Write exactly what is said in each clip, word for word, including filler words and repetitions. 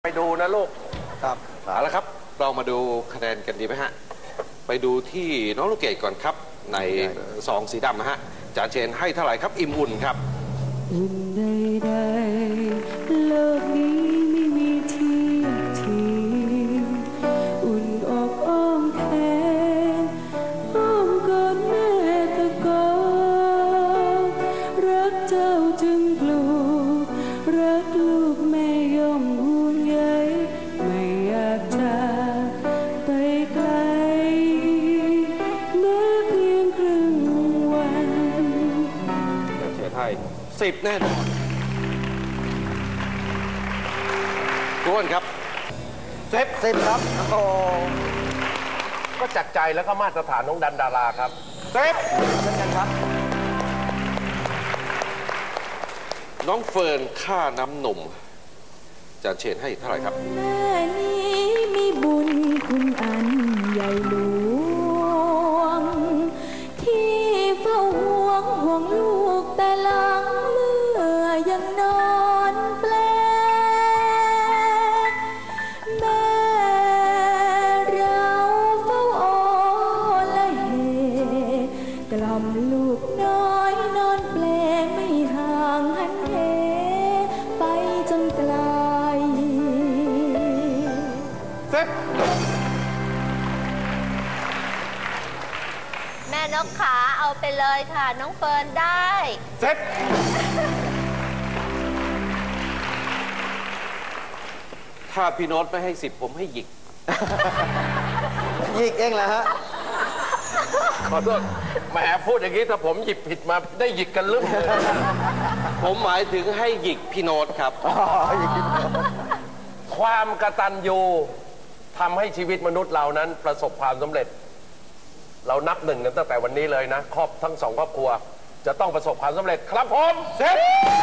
ไปดูนะลูกครับเอาละครับเรามาดูคะแนนกันดีไหมฮะไปดูที่น้องลูกเกดก่อนครับในซองสีดำฮะจานเชนให้เท่าไหร่ครับอิ่มอุ่นครับอุ่นใดๆโลกนี้ไม่มีเทียบเทียมอุ่นอกอ้อมแขนอ้อมกอดแม่ตะกอนรักเจ้าจึงปลูกรักลูกแม่ย่อมห่วงใยไม่อยากจากไปไกลแม้เพียงครึ่งวันจานเชนให้สิบแน่นอนทุกคนครับเซฟเซฟครับโอ้ก็จัดใจแล้วก็มาตรฐานน้องดันดาราครับเซฟเช่นกันครับน้องเฟิร์นค่าน้ำนมจานเชนให้เท่าไหร่ครับแม่นี้มีบุญคุณอันใหญ่หลวงที่เฝ้าห่วงห่วงลูกแต่หลังเมื่อยังนอนแปลแม่เราเฝ้าอ้อนและเหกล่อมลูกน้อยนอนแปลไม่ห่างหันเหไปจนไกลเซฟแม่นกขาเอาไปเลยค่ะน้องเฟิร์นได้เซฟถ้าพี่โน้ตไม่ให้สิบผมให้หยิกหยิกเองแหละฮะขอโทษแหมพูดอย่างนี้ถ้าผมหยิบผิดมาได้หยิกกันลึกเลยผมหมายถึงให้หยิกพี่โน้ตครับความกตัญญูทำให้ชีวิตมนุษย์เรานั้นประสบความสำเร็จเรานับหนึ่งกันตั้งแต่วันนี้เลยนะครอบทั้งสองครอบครัวจะต้องประสบความสำเร็จครับผมเสร็จ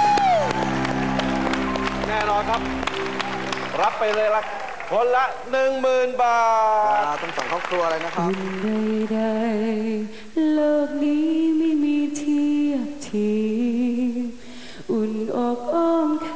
แน่นอนครับรับไปเลยละคนละหนึ่งหมื่นบาทต้องสองครอบครัวเลยนะครับอุ่นใดๆโลกนี้ไม่มีเทียบเทียมอุ่นอกอ้อมแข